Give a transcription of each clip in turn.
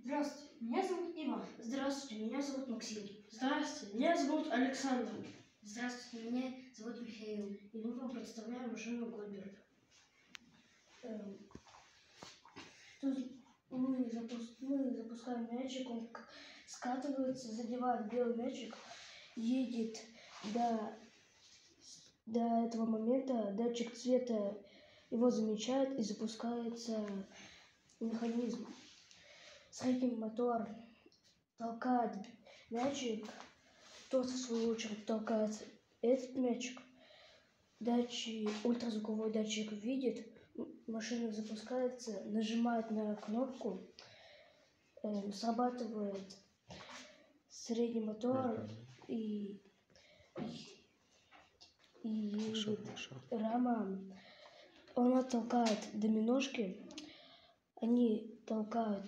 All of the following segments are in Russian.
Здравствуйте, меня зовут Иван. Здравствуйте, меня зовут Максим. Здравствуйте, меня зовут Александр. Здравствуйте, меня зовут Михаил. И мы вам представляем машину Гольберг. Тут мы запускаем мячик, он скатывается, задевает белый мячик, едет до этого момента, датчик цвета его замечает и запускается механизм. Средний мотор толкает мячик, тот в свою очередь толкает этот мячик. Ультразвуковой датчик видит, машина запускается, нажимает на кнопку, срабатывает средний мотор и едет рама. Она толкает доминошки, они толкают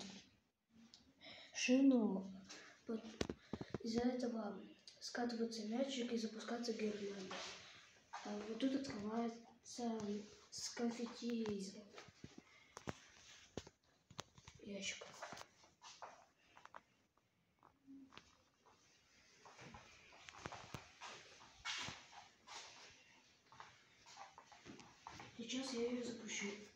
шину, из-за этого скатывается мячик и запускается герман. А вот тут открывается с конфетти ящик. Сейчас я ее запущу.